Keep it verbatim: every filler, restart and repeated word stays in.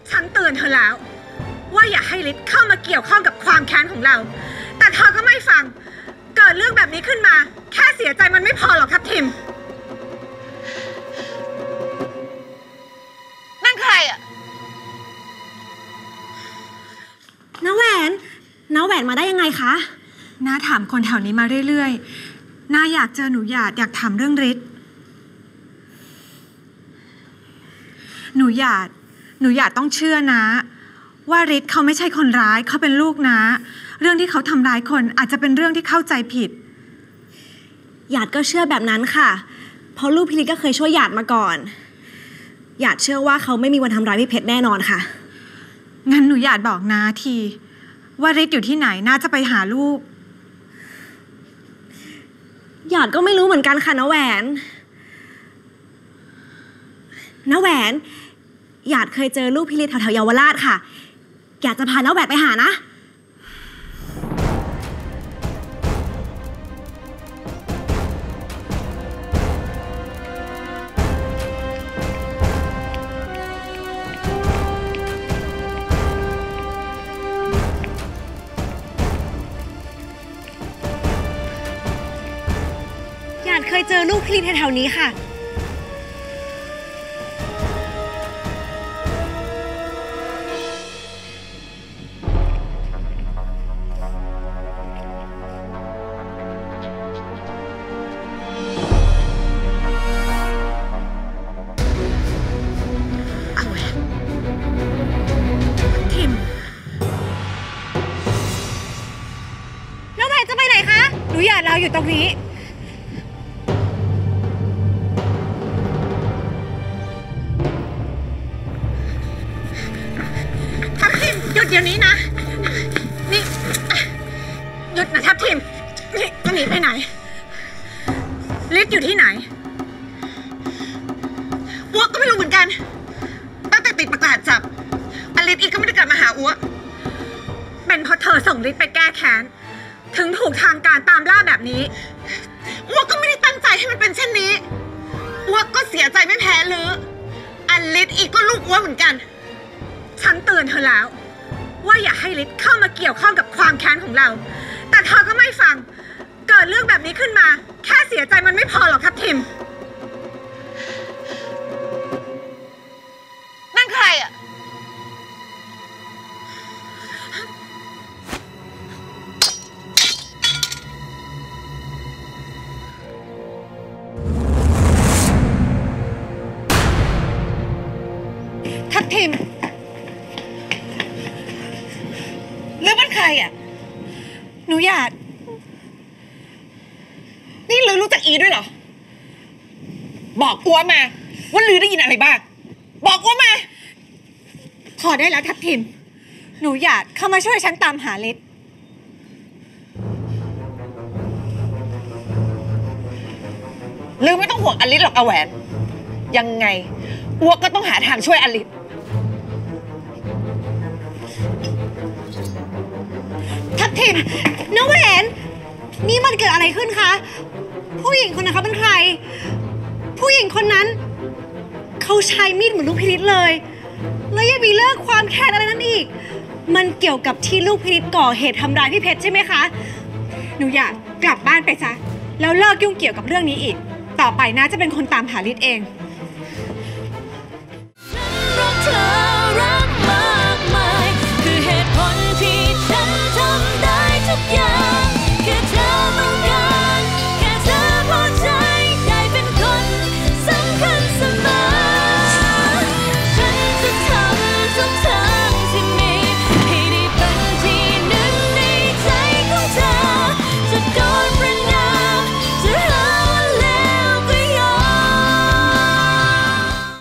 ฉันเตือนเธอแล้วว่าอย่าให้ฤทธิ์เข้ามาเกี่ยวข้องกับความแค้นของเราแต่เธอก็ไม่ฟังเกิดเรื่องแบบนี้ขึ้นมาแค่เสียใจมันไม่พอหรอกครับทิมนั่นใครอะน้าแหวนน้าแหวนมาได้ยังไงคะน้าถามคนแถวนี้มาเรื่อยๆน้าอยากเจอหนูหยาดอยากถามเรื่องฤทธิ์หนูหยาดหนูหยาดต้องเชื่อนะว่าฤทธิ์เขาไม่ใช่คนร้ายเขาเป็นลูกนะเรื่องที่เขาทำร้ายคนอาจจะเป็นเรื่องที่เข้าใจผิดหยาดก็เชื่อแบบนั้นค่ะเพราะลูกพี่ฤทธิ์ก็เคยช่วยหยาดมาก่อนหยาดเชื่อว่าเขาไม่มีวันทำร้ายพี่เพชรแน่นอนค่ะงั้นหนูหยาดบอกน้าทีว่าฤทธิ์อยู่ที่ไหนน้าจะไปหาลูกหยาดก็ไม่รู้เหมือนกันค่ะน้าแหวนน้าแหวนหยาดเคยเจอลูกพี่ฤทธิ์แถวๆเยาวราชค่ะอยากจะพาน้าแหวนไปหานะหยาดเคยเจอลูกพี่ฤทธิ์แถวๆนี้ค่ะเราอยู่ตรงนี้ทับทิมหยุดเดี๋ยวนี้นะนี่หยุดนะทับทิมนี่จะหนีไปไหนฤทธิ์อยู่ที่ไหนอ้วกก็ไม่รู้เหมือนกันตั้งแต่ติดประกาศจับอลิศอีกก็ไม่ได้กลับมาหาอ้วกเป็นเพราะเธอส่งฤทธิ์ไปแก้แค้นถึงถูกทางการตามล่าแบบนี้อ้วกก็ไม่ได้ตั้งใจให้มันเป็นเช่นนี้อ้วกก็เสียใจไม่แพ้หรืออลิศอีกก็ลูกอ้วกเหมือนกันฉันเตือนเธอแล้วว่าอย่าให้ฤทธิ์เข้ามาเกี่ยวข้องกับความแค้นของเราแต่เธอก็ไม่ฟังเกิดเรื่องแบบนี้ขึ้นมาแค่เสียใจมันไม่พอหรอกครับทิมนั่นใครอะทับทิมแล้วมันใครอ่ะหนูหยาดนี่ลือรู้จักอีด้วยเหรอบอกอ้วมาว่าลือได้ยินอะไรบ้างบอกอ้วมาพอได้แล้วทับทิมหนูหยาดเข้ามาช่วยฉันตามหาฤทธิ์ลือไม่ต้องห่วงอลิศหรอกอาแหวนยังไงอ้วก็ต้องหาทางช่วยอลิศทับทิมน้าแหวนนี่มันเกิดอะไรขึ้นคะผู้หญิงคนนั้นเขาเป็นใครผู้หญิงคนนั้นเขาใช้มีดเหมือนลูกพิฤทธิ์เลยแล้วยังมีเรื่องความแค้นอะไรนั่นอีกมันเกี่ยวกับที่ลูกพิฤทธิ์ก่อเหตุทำร้ายพี่เพชรใช่ไหมคะหนูอยากกลับบ้านไปซะแล้วเลิกยุ่งเกี่ยวกับเรื่องนี้อีกต่อไปน้าจะเป็นคนตามหาฤทธิ์เอง